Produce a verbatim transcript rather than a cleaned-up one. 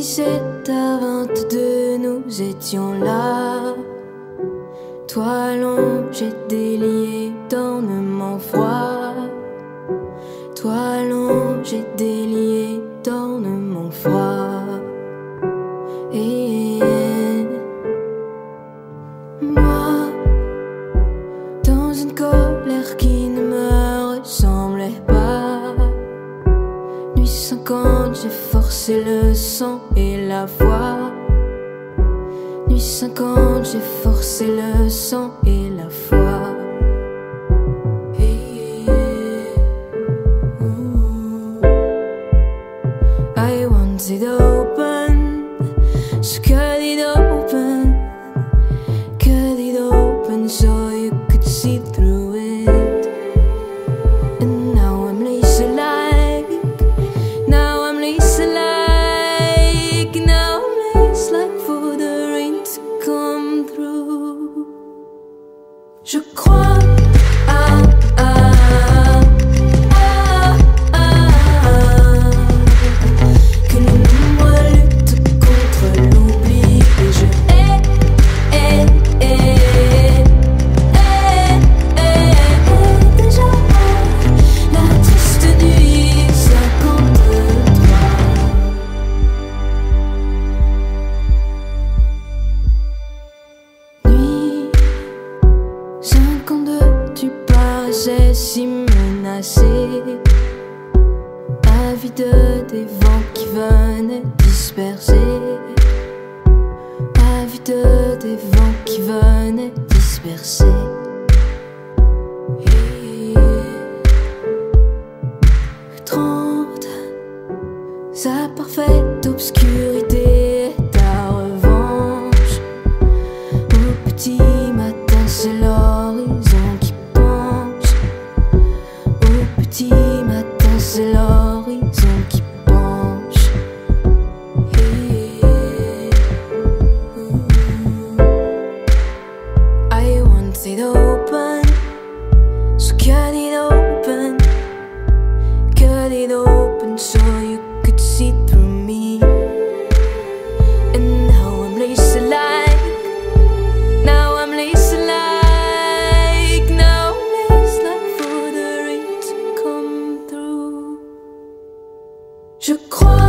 dix-sept à vingt-deux, nous étions là. Toi allongé, délié d'ornements froids. Toi allongé, délié d'ornements froids. Et moi, dans une colère qui ne me ressemblait pas. Nuit cinquante, j'ai forcé le sang et la foi. Nuit cinquante, j'ai forcé le sang et la foi. Hey, ooh. I want it open, so cut it open, cut it open so you could see through it. And now I'm lazy like, now I'm lazy like, now I'm lazy like for the rain to come through. Je crois à, à, à, à, à, que le nombre lutte contre l'oubli. Et je hais, hais, hais, hais, hais, déjà la triste nuit cinquante-trois. Nuit cinquante-deux, tu paraissais si menacé, avide des vents qui venaient disperser, avide des vents qui venaient disperser. Et trente, sa parfaite obscurité, ta revanche. Au petit matin, c'est l'horizon qui penche. Au petit matin, c'est l'horizon qui penche. Hey, ooh. I want it open, so cut it open, cut it open so you could see through me. And now I'm lazy like, now I'm lazy like, now I'm lazy like for the rain to come through. Je crois